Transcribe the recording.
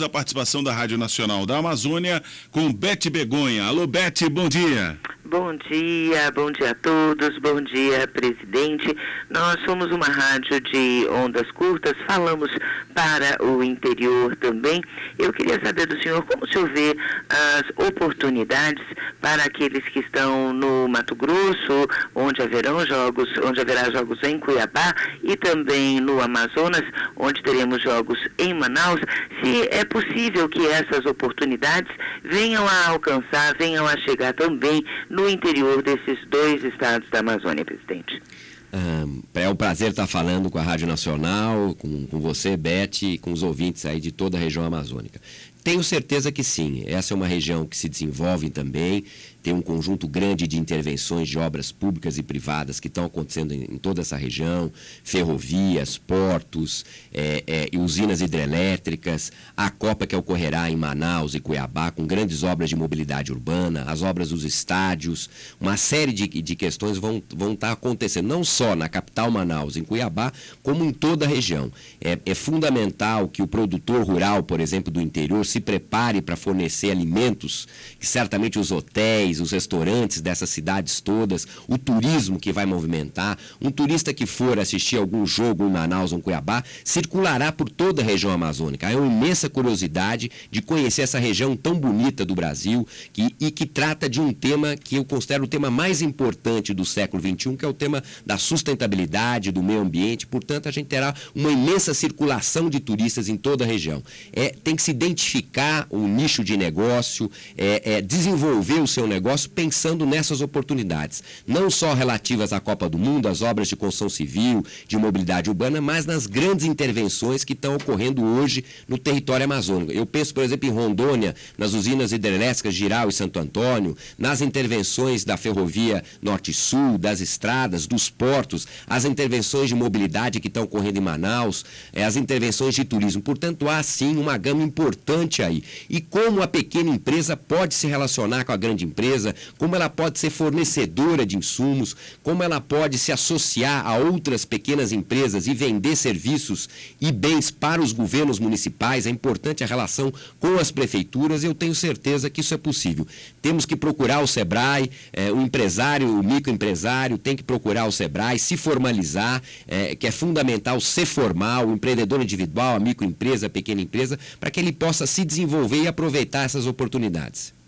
temos a participação da Rádio Nacional da Amazônia com Beth Begonha. Alô, Beth, bom dia. Bom dia a todos, bom dia, presidente. Nós somos uma rádio de ondas curtas, falamos para o interior também. Eu queria saber do senhor como o senhor vê as oportunidades para aqueles que estão no Mato Grosso, onde haverá jogos em Cuiabá e também no Amazonas, onde teremos jogos em Manaus, se é possível que essas oportunidades venham a alcançar, venham a chegar também no interior desses dois estados da Amazônia, presidente. É um prazer estar falando com a Rádio Nacional, com você, Beth, e com os ouvintes aí de toda a região amazônica. Tenho certeza que sim, essa é uma região que se desenvolve também, tem um conjunto grande de intervenções de obras públicas e privadas que estão acontecendo em toda essa região, ferrovias, portos, e usinas hidrelétricas, a Copa que ocorrerá em Manaus e Cuiabá, com grandes obras de mobilidade urbana, as obras dos estádios, uma série de questões vão estar acontecendo, não só na capital Manaus, em Cuiabá, como em toda a região. É fundamental que o produtor rural, por exemplo, do interior, se prepare para fornecer alimentos, que certamente os hotéis, os restaurantes dessas cidades todas, o turismo que vai movimentar, um turista que for assistir algum jogo em Manaus ou em Cuiabá, circulará por toda a região amazônica. Há uma imensa curiosidade de conhecer essa região tão bonita do Brasil e que trata de um tema que eu considero o tema mais importante do século XXI, que é o tema da sustentabilidade, do meio ambiente. Portanto, a gente terá uma imensa circulação de turistas em toda a região. Tem que se identificar o nicho de negócio, desenvolver o seu negócio pensando nessas oportunidades, não só relativas à Copa do Mundo, às obras de construção civil, de mobilidade urbana, mas nas grandes intervenções que estão ocorrendo hoje no território amazônico. Eu penso, por exemplo, em Rondônia, nas usinas hidrelétricas Jirau e Santo Antônio, nas intervenções da ferrovia Norte-Sul, das estradas, dos portos, as intervenções de mobilidade que estão ocorrendo em Manaus, as intervenções de turismo. Portanto, há sim uma gama importante aí. E como a pequena empresa pode se relacionar com a grande empresa, como ela pode ser fornecedora de insumos, como ela pode se associar a outras pequenas empresas e vender serviços e bens para os governos municipais. É importante a relação com as prefeituras. Eu tenho certeza que isso é possível. Temos que procurar o SEBRAE, o empresário, o microempresário tem que procurar o SEBRAE, se formalizar, que é fundamental ser formal, o empreendedor individual, a microempresa, a pequena empresa, para que ele possa se desenvolver e aproveitar essas oportunidades.